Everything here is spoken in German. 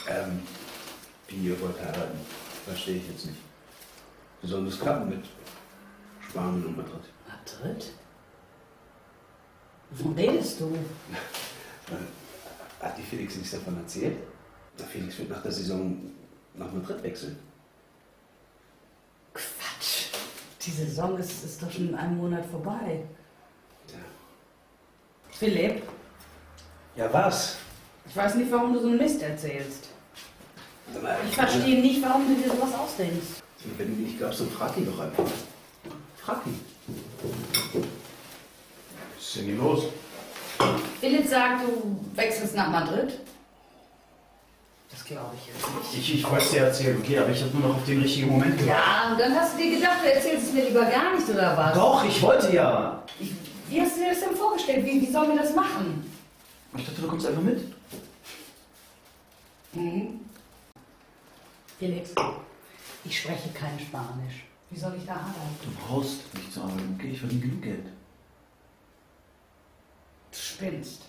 Ähm, Wie ihr wollt heiraten, verstehe ich jetzt nicht. Wie soll das klappen mit Spanien und Madrid? Madrid? Wovon redest du? Hat die Felix nichts davon erzählt? Der Felix wird nach der Saison nach Madrid wechseln. Quatsch. Die Saison ist doch schon in einem Monat vorbei. Ja. Philipp, Ja, was? ich weiß nicht, warum du so einen Mist erzählst. Sag mal, Ich verstehe nicht, warum du dir sowas ausdenkst. Wenn du mir nicht glaubst, dann frag ihn doch einfach. Frag ihn. Was ist denn hier los? Philipp sagt, du wechselst nach Madrid. Das glaube ich jetzt nicht. Ich wollte es dir erzählen, okay, aber ich habe nur noch auf den richtigen Moment gewartet. Ja, und dann hast du dir gedacht, du erzählst es mir lieber gar nicht, oder was? Doch, ich wollte ja. Wie hast du dir das denn vorgestellt? Wie sollen wir das machen? Ich dachte, du kommst einfach mit. Mhm. Felix, ich spreche kein Spanisch. Wie soll ich da arbeiten? Du brauchst nicht zu arbeiten, okay? Ich verdiene genug Geld. Du spinnst.